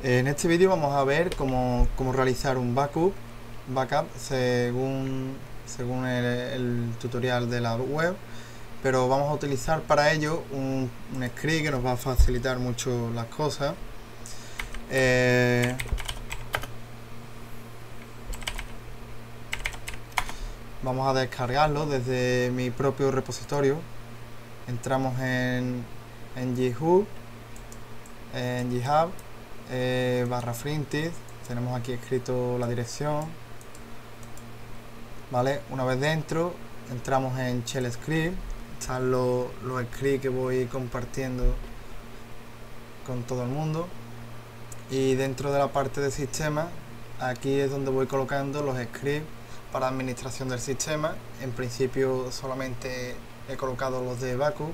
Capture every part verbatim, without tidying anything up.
En este vídeo vamos a ver cómo, cómo realizar un backup, backup según, según el, el tutorial de la web, pero vamos a utilizar para ello un, un script que nos va a facilitar mucho las cosas. Eh, vamos a descargarlo desde mi propio repositorio. Entramos en, en GitHub, en GitHub, eh, barra Frinted. Tenemos aquí escrito la dirección, vale. Una vez dentro, entramos en Shell Script. Están los, los scripts que voy compartiendo con todo el mundo, y dentro de la parte de sistema, aquí es donde voy colocando los scripts para administración del sistema. En principio solamente he colocado los de backup.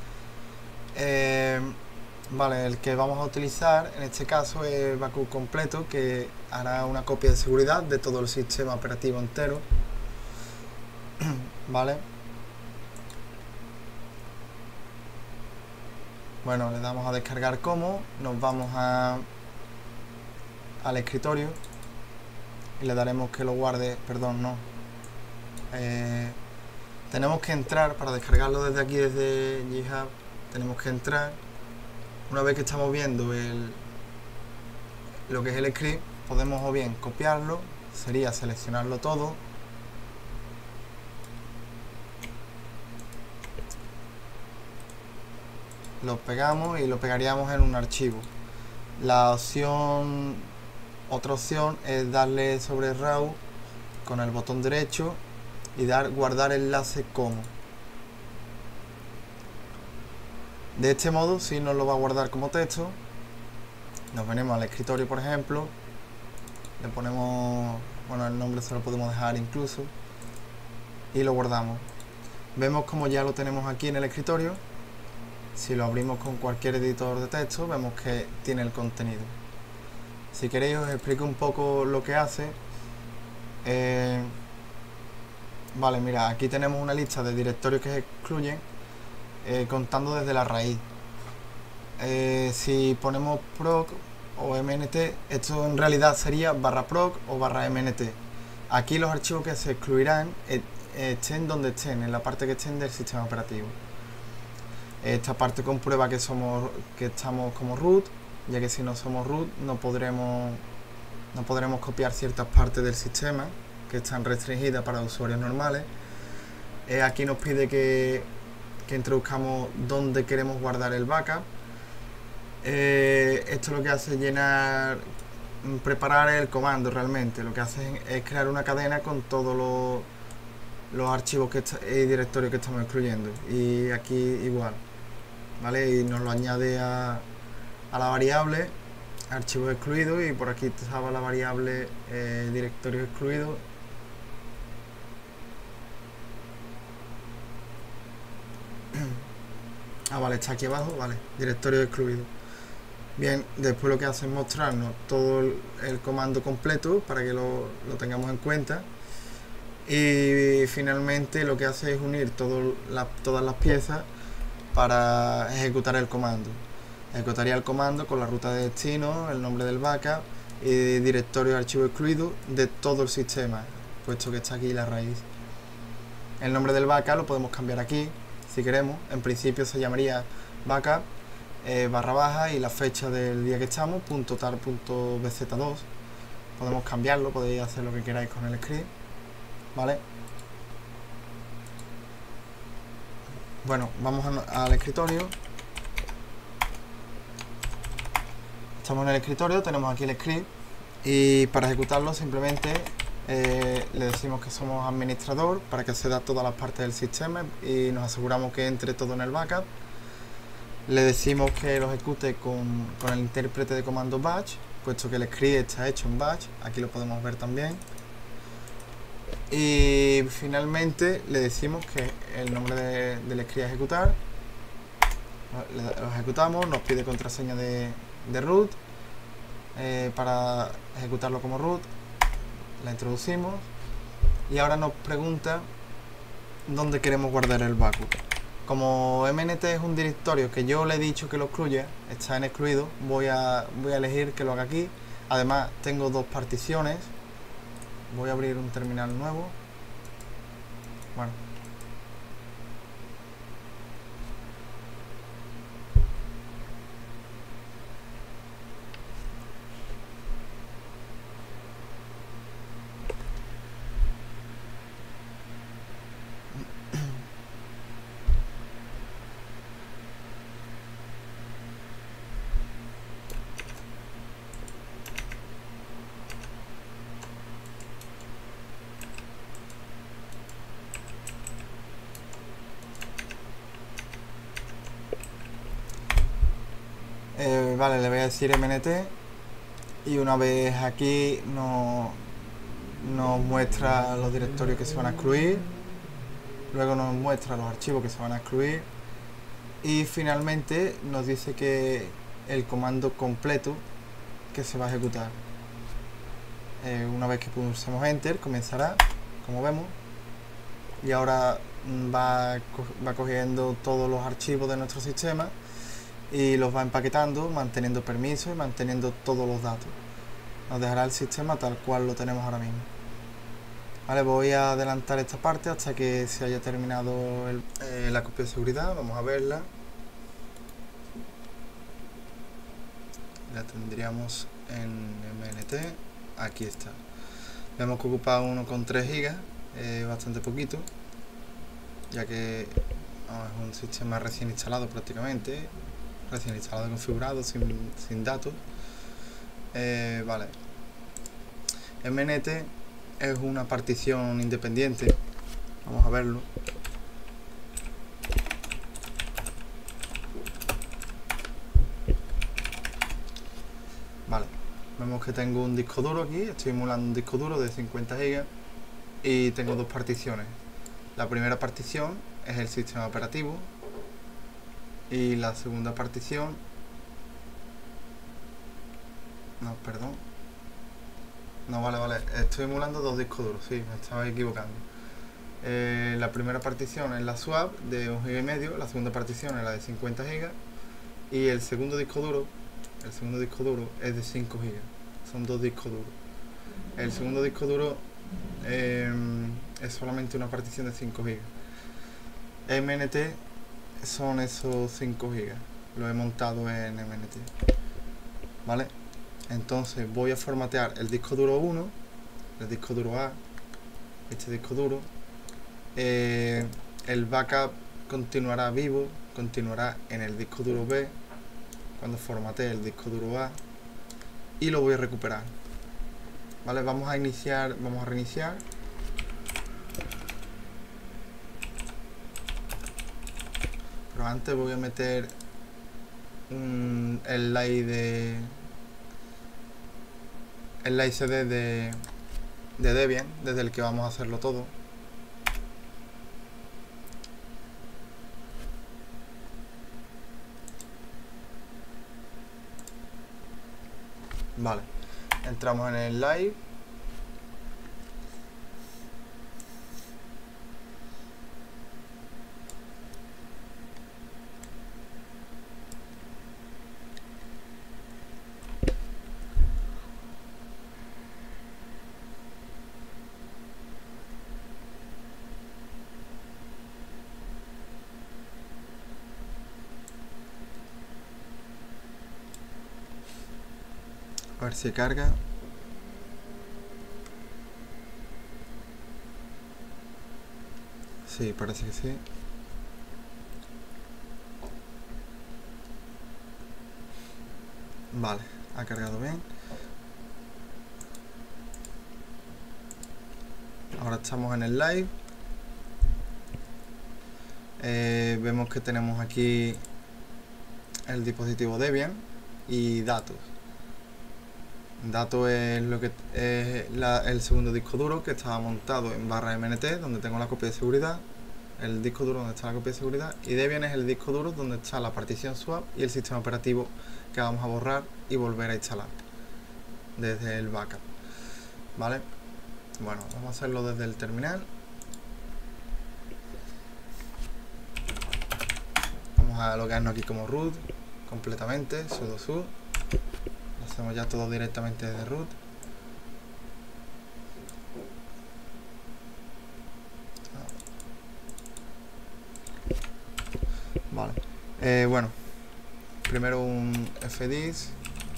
Eh, vale, el que vamos a utilizar en este caso es backup completo, que hará una copia de seguridad de todo el sistema operativo entero. Vale. Bueno, le damos a descargar como, nos vamos a al escritorio y le daremos que lo guarde, perdón, no. Eh, tenemos que entrar para descargarlo desde aquí, desde GitHub. Tenemos que entrar. Una vez que estamos viendo el, lo que es el script, podemos o bien copiarlo, sería seleccionarlo todo, lo pegamos y lo pegaríamos en un archivo. La opción, otra opción es darle sobre raw con el botón derecho y dar guardar enlace como. De este modo sí nos lo va a guardar como texto. Nos venimos al escritorio, por ejemplo, le ponemos, bueno, el nombre se lo podemos dejar incluso, y lo guardamos. Vemos como ya lo tenemos aquí en el escritorio. Si lo abrimos con cualquier editor de texto, vemos que tiene el contenido. Si queréis os explico un poco lo que hace. Eh, vale, mira, aquí tenemos una lista de directorios que se excluyen, eh, contando desde la raíz. Eh, si ponemos proc o mnt, esto en realidad sería barra proc o barra mnt. Aquí los archivos que se excluirán eh, estén donde estén, en la parte que estén del sistema operativo. Esta parte comprueba que somos que estamos como root, ya que si no somos root no podremos no podremos copiar ciertas partes del sistema que están restringidas para usuarios normales. Eh, aquí nos pide que, que introduzcamos dónde queremos guardar el backup. Eh, esto lo que hace es llenar, preparar el comando. Realmente lo que hace es crear una cadena con todos los, los archivos que y directorios que estamos excluyendo, y aquí igual, vale, y nos lo añade a, a la variable archivos excluidos, y por aquí estaba la variable eh, directorios excluidos. Ah, vale, está aquí abajo, vale, directorio excluido. Bien, después lo que hace es mostrarnos todo el, el comando completo para que lo, lo tengamos en cuenta, y finalmente lo que hace es unir todo la, todas las piezas para ejecutar el comando. Ejecutaría el comando con la ruta de destino, el nombre del backup y directorio de archivo excluido de todo el sistema, puesto que está aquí la raíz. El nombre del backup lo podemos cambiar aquí si queremos. En principio se llamaría backup eh, barra baja y la fecha del día que estamos, punto tal punto b z dos. Podemos cambiarlo, podéis hacer lo que queráis con el script, ¿vale? Bueno, vamos a, al escritorio. Estamos en el escritorio, tenemos aquí el script, y para ejecutarlo simplemente eh, le decimos que somos administrador para que acceda a todas las partes del sistema y nos aseguramos que entre todo en el backup. Le decimos que lo ejecute con, con el intérprete de comando batch, puesto que el script está hecho en batch. Aquí lo podemos ver también. Y finalmente le decimos que el nombre de, del script a ejecutar, lo ejecutamos, nos pide contraseña de, de root eh, para ejecutarlo como root, la introducimos, y ahora nos pregunta dónde queremos guardar el backup. Como M N T es un directorio que yo le he dicho que lo excluya, está en excluido, voy a, voy a elegir que lo haga aquí. Además tengo dos particiones. Voy a abrir un terminal nuevo. Bueno. Eh, vale, le voy a decir M N T y una vez aquí nos, nos muestra los directorios que se van a excluir, luego nos muestra los archivos que se van a excluir y finalmente nos dice que el comando completo que se va a ejecutar. Eh, una vez que pulsemos Enter comenzará, como vemos, y ahora va, va cogiendo todos los archivos de nuestro sistema y los va empaquetando, manteniendo permisos y manteniendo todos los datos. Nos dejará el sistema tal cual lo tenemos ahora mismo. Vale, voy a adelantar esta parte hasta que se haya terminado el, eh, la copia de seguridad. Vamos a verla. La tendríamos en M N T. Aquí está. Vemos que ocupa uno coma tres gigas, eh, bastante poquito, ya que no, es un sistema recién instalado prácticamente. Recién instalado y configurado, sin, sin datos. Eh, vale. M N T es una partición independiente. Vamos a verlo. Vale. Vemos que tengo un disco duro aquí. Estoy emulando un disco duro de cincuenta gigas. Y tengo dos particiones. La primera partición es el sistema operativo. Y la segunda partición, no, perdón, no, vale, vale, estoy emulando dos discos duros, sí, me estaba equivocando. Eh, la primera partición es la swap de un giga y medio, la segunda partición es la de cincuenta gigas y el segundo disco duro, el segundo disco duro es de cinco gigas, son dos discos duros. El segundo disco duro eh, es solamente una partición de cinco gigas. M N T son esos cinco gigas, lo he montado en M N T, vale. Entonces voy a formatear el disco duro uno, el disco duro A, este disco duro. Eh, el backup continuará vivo, continuará en el disco duro B cuando formatee el disco duro A y lo voy a recuperar, vale. Vamos a iniciar, vamos a reiniciar. Pero antes voy a meter un, el like de el like C D de, de Debian, desde el que vamos a hacerlo todo. Vale, entramos en el live. A ver si carga. Sí, parece que sí. Vale, ha cargado bien. Ahora estamos en el live. Eh, vemos que tenemos aquí el dispositivo Debian y datos. Datos es lo que es la, el segundo disco duro que estaba montado en barra M N T, donde tengo la copia de seguridad, el disco duro donde está la copia de seguridad, y Debian es el disco duro donde está la partición swap y el sistema operativo que vamos a borrar y volver a instalar desde el backup, ¿vale? Bueno, vamos a hacerlo desde el terminal. a loguearnos aquí como root completamente, sudo su. Lo hacemos ya todo directamente desde root. Vale. Eh, bueno, primero un fdis.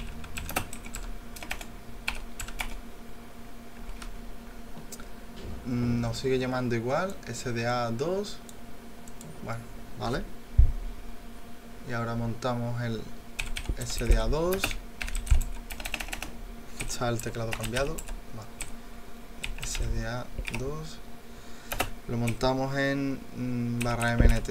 Nos sigue llamando igual, S D A dos. Bueno, vale. Y ahora montamos el S D A dos. Está el teclado cambiado. Vale. S D A dos. Lo montamos en mm, barra mnt.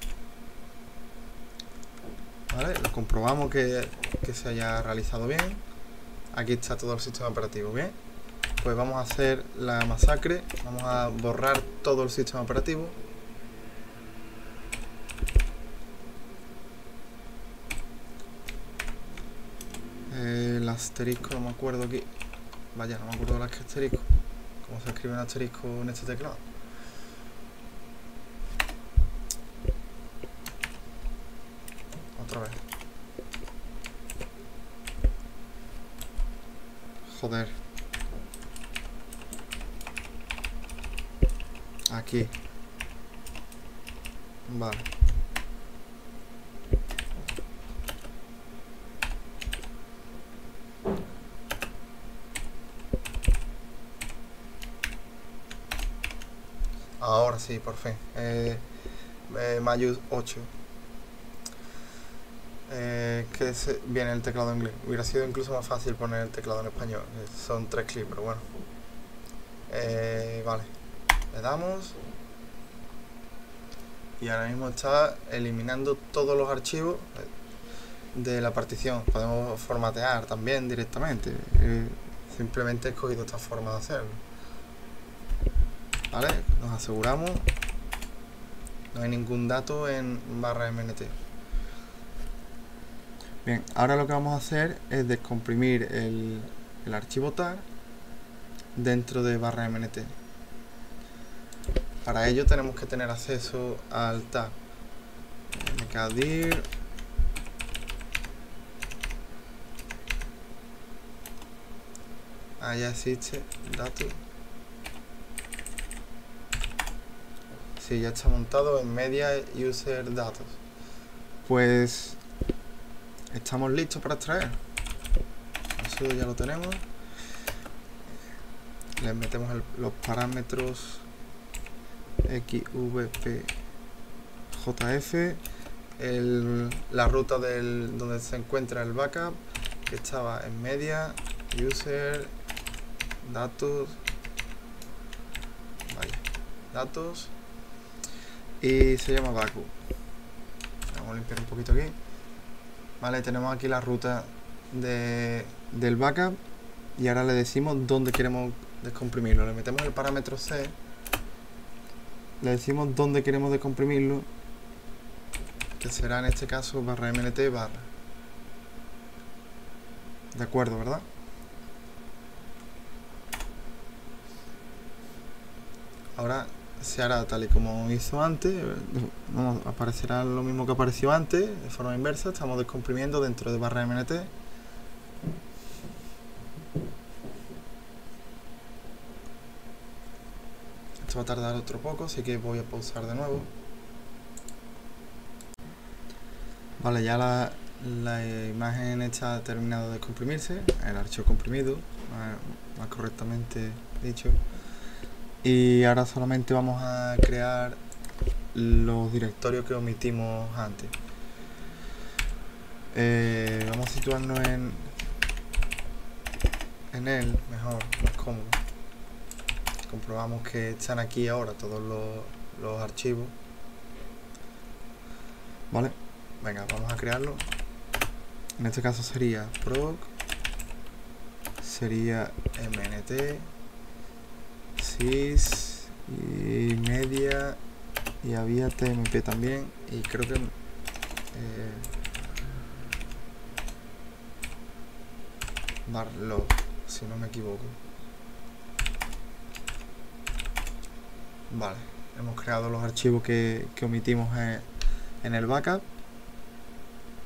Vale, lo comprobamos que, que se haya realizado bien. Aquí está todo el sistema operativo bien. Pues vamos a hacer la masacre. Vamos a borrar todo el sistema operativo. Eh, el asterisco, no me acuerdo aquí. Vaya, no me acuerdo del asterisco. ¿Cómo se escribe un asterisco en este teclado? Otra vez. Joder. Aquí. Vale. Ahora sí, por fin. Eh, eh, Mayus ocho. Eh, que se, viene el teclado en inglés. Hubiera sido incluso más fácil poner el teclado en español. Son tres clics, pero bueno. Eh, vale. Le damos. Y ahora mismo está eliminando todos los archivos de la partición. Podemos formatear también directamente. Eh, simplemente he escogido esta forma de hacerlo. Vale, nos aseguramos. No hay ningún dato en barra mnt. Bien, ahora lo que vamos a hacer es descomprimir el, el archivo tar dentro de barra mnt. Para ello tenemos que tener acceso al tar. mkdir ah, ya existe datos. Sí, ya está montado en media user datos. Pues estamos listos para extraer. Eso ya lo tenemos. Le metemos el, los parámetros xvpjf, el, la ruta del, donde se encuentra el backup, que estaba en media user datos. Vaya, datos. Y se llama backup. Vamos a limpiar un poquito aquí. Vale, tenemos aquí la ruta de, del backup. Y ahora le decimos dónde queremos descomprimirlo. Le metemos el parámetro C. Le decimos dónde queremos descomprimirlo. Que será en este caso barra mnt barra. De acuerdo, ¿verdad? Ahora se hará tal y como hizo antes. No, aparecerá lo mismo que apareció antes, de forma inversa. Estamos descomprimiendo dentro de barra mnt. Esto va a tardar otro poco, así que voy a pausar de nuevo. Vale, ya la, la imagen está terminado de descomprimirse, el archivo comprimido, más, más correctamente dicho. Y ahora solamente vamos a crear los directorios que omitimos antes. Eh, vamos a situarnos en, en él, mejor, más cómodo. Comprobamos que están aquí ahora todos los, los archivos. Vale, venga, vamos a crearlo. En este caso sería proc, sería mnt, sys y media, y había tmp también, y creo que eh, barlog, si no me equivoco. Vale, hemos creado los archivos que, que omitimos en, en el backup.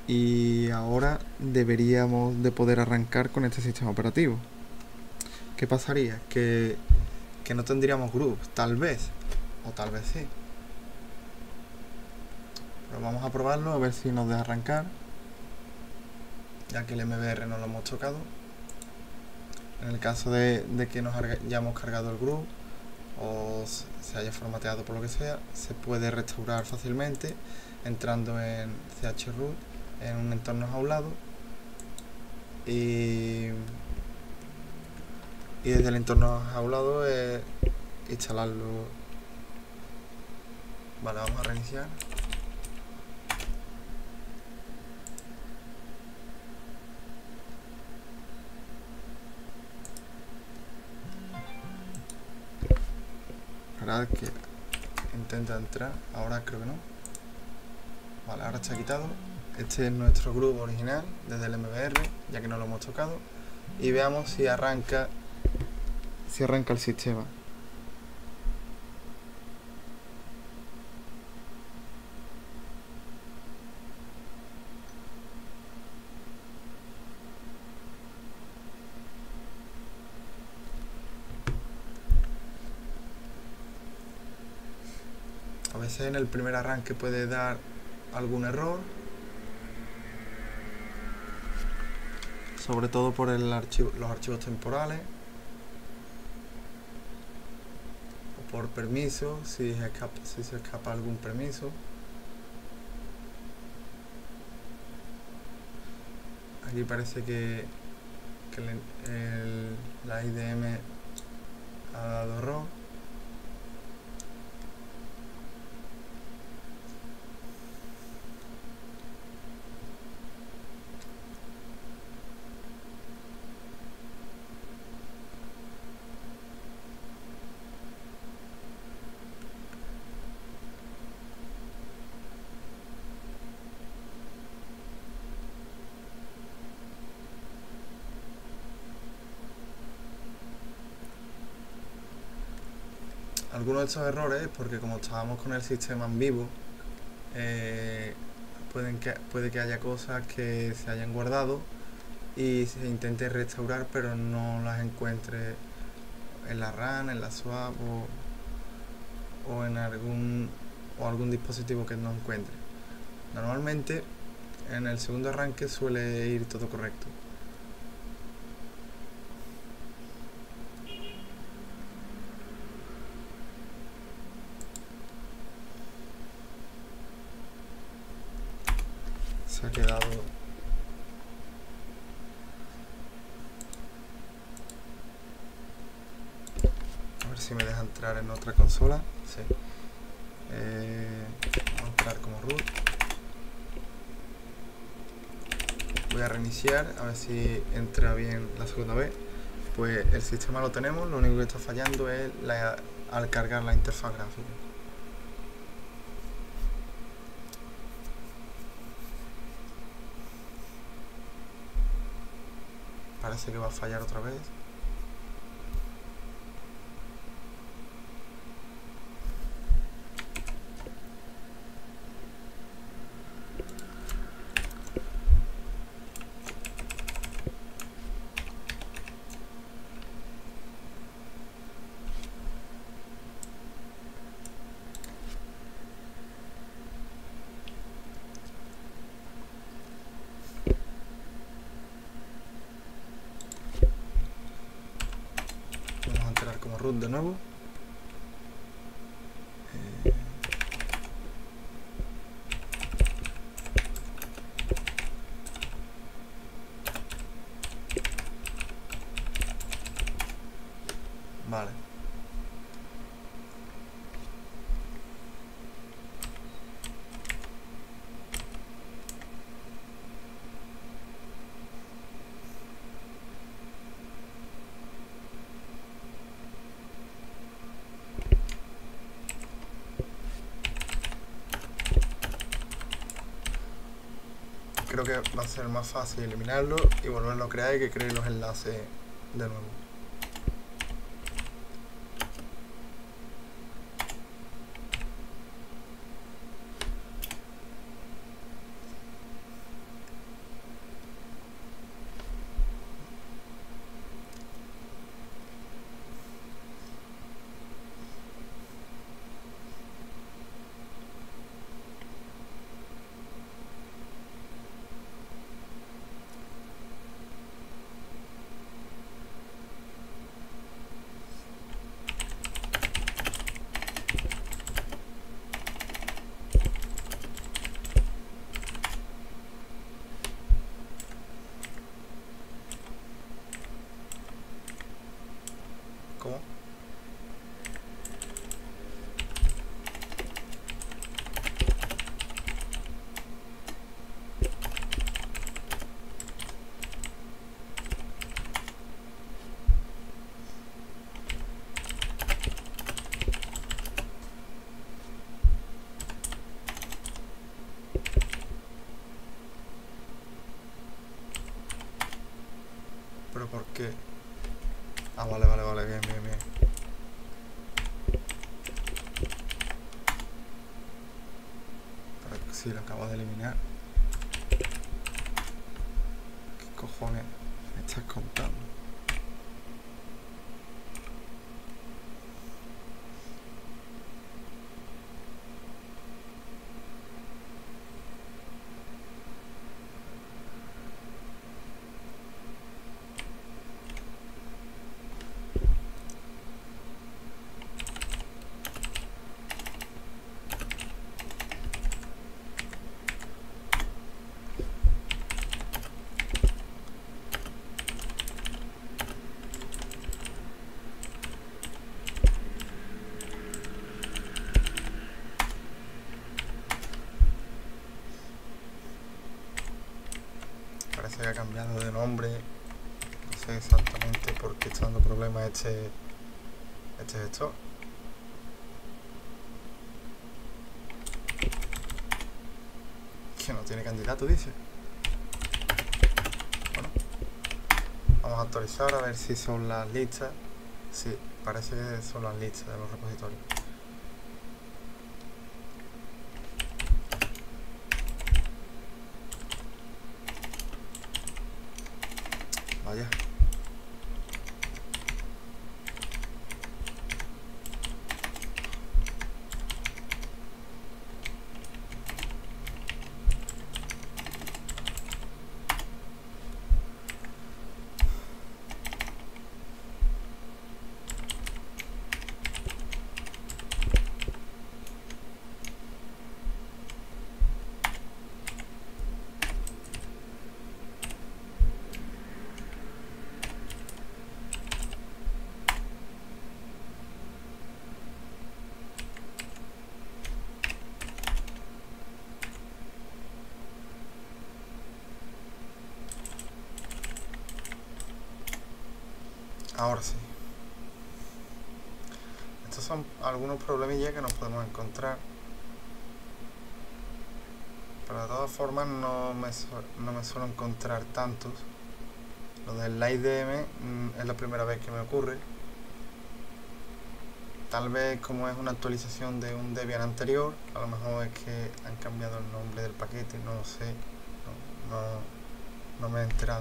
y ahora deberíamos de poder arrancar con este sistema operativo. ¿Qué pasaría? Que, que no tendríamos groups, tal vez, o tal vez sí. Pero vamos a probarlo a ver si nos deja arrancar, ya que el M B R no lo hemos tocado. En el caso de, de que nos hayamos cargado el group o se haya formateado por lo que sea, se puede restaurar fácilmente entrando en chroot en un entorno jaulado y, y desde el entorno jaulado eh, instalarlo. Vale, vamos a reiniciar. Ahora que intenta entrar, ahora creo que no. Vale, ahora está quitado. Este es nuestro grupo original desde el M B R, ya que no lo hemos tocado. Y veamos si arranca si arranca el sistema. A veces en el primer arranque puede dar algún error, sobre todo por el archivo, los archivos temporales o por permiso, si se escapa, si se escapa algún permiso. Aquí parece que, que el, el, la I D M ha dado error. Algunos de estos errores, porque como estábamos con el sistema en vivo, eh, pueden que, puede que haya cosas que se hayan guardado y se intente restaurar, pero no las encuentre en la RAM, en la swap o, o en algún o algún dispositivo que no encuentre. Normalmente en el segundo arranque suele ir todo correcto. Se ha quedado a ver si me deja entrar en otra consola. Sí. Eh, vamos a entrar como root. Voy a reiniciar a ver si entra bien la segunda vez. Pues el sistema lo tenemos, lo único que está fallando es la, al cargar la interfaz gráfica. Parece que va a fallar otra vez. Como root de nuevo. Eh, vale. Creo que va a ser más fácil eliminarlo y volverlo a crear y que cree los enlaces de nuevo. sí, lo acabo de eliminar. ¿Qué cojones me estás contando? Parece que ha cambiado de nombre. No sé exactamente por qué está dando problemas este, este gestor. Que no tiene candidato, dice. Bueno, vamos a actualizar a ver si son las listas. Sí, parece que son las listas de los repositorios. Vaya. Ahora sí. Estos son algunos problemillas que nos podemos encontrar. Pero de todas formas no me, no me suelo encontrar tantos. Lo del I D M mmm, es la primera vez que me ocurre. Tal vez como es una actualización de un Debian anterior, a lo mejor es que han cambiado el nombre del paquete, no lo sé. No, no, no me he enterado.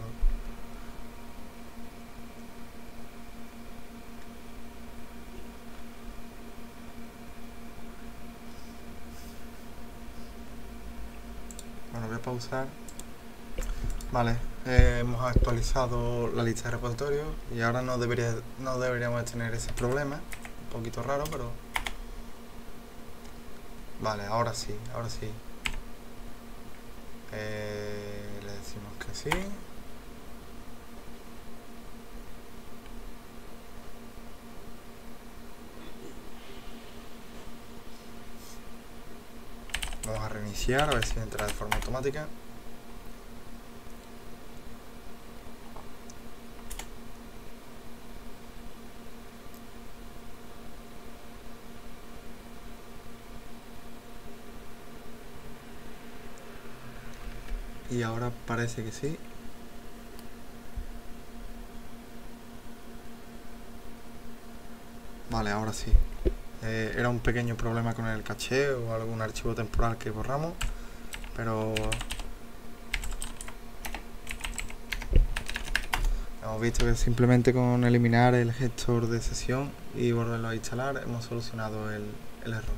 Bueno, voy a pausar. Vale, eh, hemos actualizado la lista de repositorios y ahora no, debería, no deberíamos tener ese problema. Un poquito raro, pero... Vale, ahora sí, ahora sí. Eh, le decimos que sí. Vamos a reiniciar a ver si entra de forma automática. Y ahora parece que sí. Vale, ahora sí. Eh, era un pequeño problema con el caché o algún archivo temporal que borramos, pero hemos visto que simplemente con eliminar el gestor de sesión y volverlo a instalar hemos solucionado el, el error.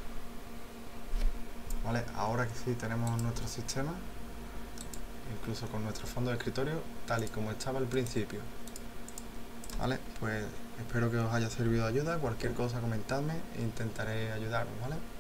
Vale, ahora que sí tenemos nuestro sistema, incluso con nuestro fondo de escritorio, tal y como estaba al principio. Vale, pues espero que os haya servido de ayuda. Cualquier cosa comentadme e intentaré ayudaros, ¿vale?